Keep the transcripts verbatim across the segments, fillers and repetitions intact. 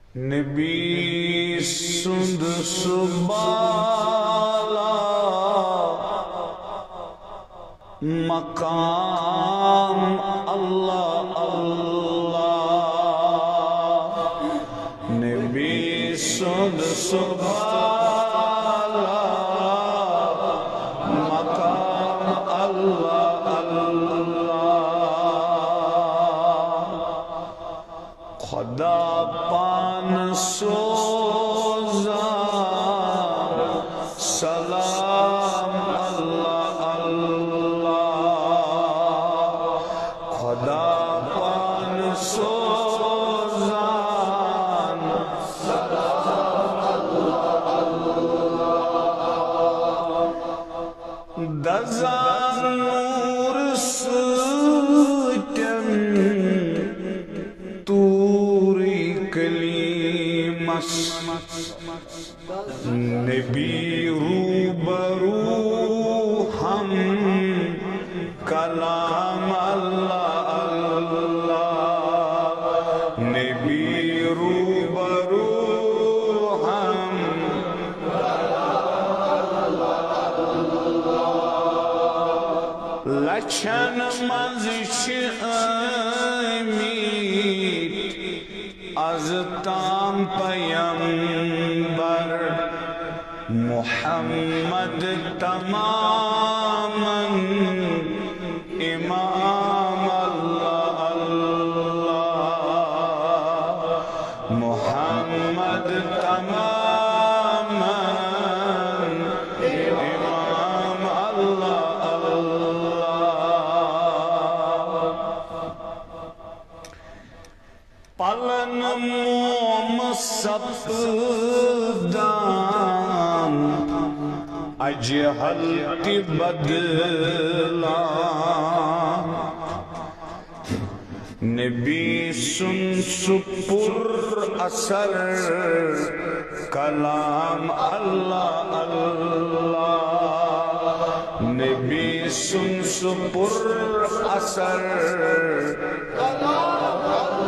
نبی سند سبالا مقام اللہ اللہ نبی سند سبالا مقام اللہ اللہ خدا پان سوزا سلام اللہ اللہ خدا پان سوزا سلام اللہ اللہ دزان نور سوٹم توری کلیمس نبی روبرو ہم کلام اللہ اللہ نبی روبرو ہم لچھن مزش امید از تام پیمبر محمد تماما امام اللہ اللہ محمد تماما امام اللہ اللہ پلن موم سپدان اجہل کی بدلا نبی سن سپر اثر کلام اللہ اللہ نبی سن سپر اثر کلام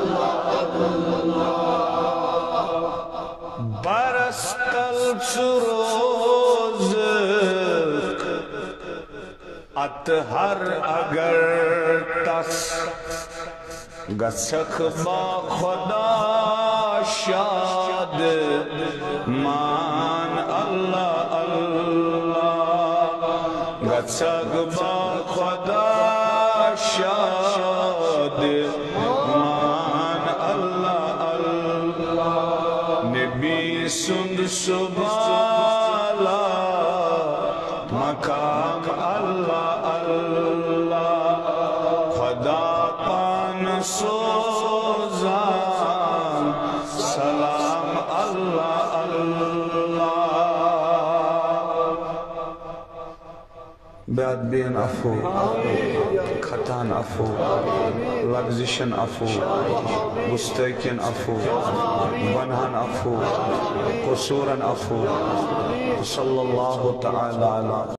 برس قلب روز اطہر اگر تس گسخ با خدا شاد مان اللہ اللہ گسخ با خدا شاد مان اللہ اللہ نبی سند سبالا مقام اللہ اللہ خدا پان سوزان سلام اللہ اللہ بیاد بین افو خطان افو لغزشن افو مستقین افو بنہن افو قصورن افو صلی اللہ تعالی علیہ